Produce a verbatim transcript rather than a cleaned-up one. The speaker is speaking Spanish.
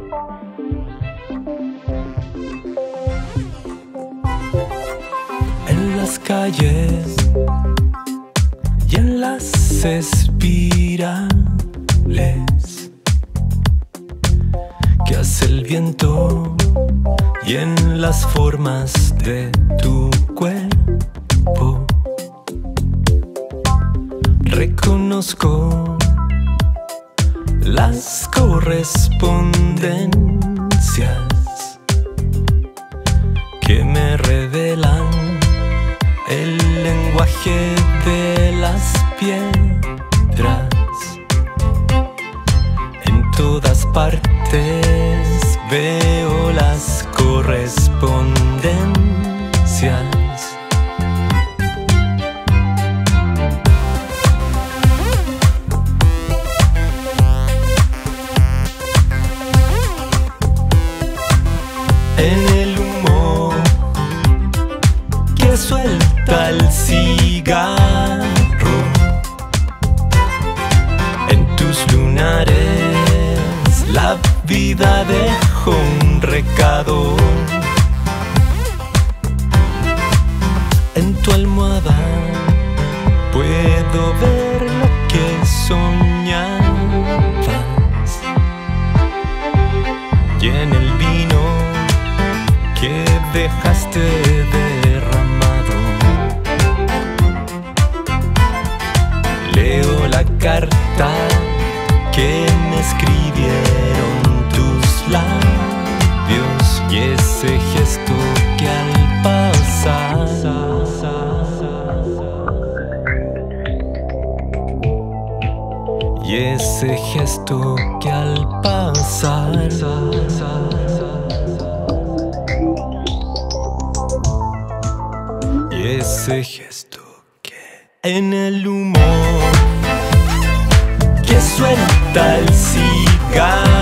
En las calles y en las espirales que hace el viento y en las formas de tu cuerpo reconozco las correspondencias que me revelan el lenguaje de las piedras. En todas partes veo las correspondencias. En el humo que suelta el cigarro, en tus lunares la vida dejó un recado. En tu almohada puedo ver lo que soñabas, y en el vino que dejaste derramado leo la carta que me escribieron tus labios y ese gesto que al pasar y ese gesto que al pasar ese gesto que en el humo que suelta el cigarro,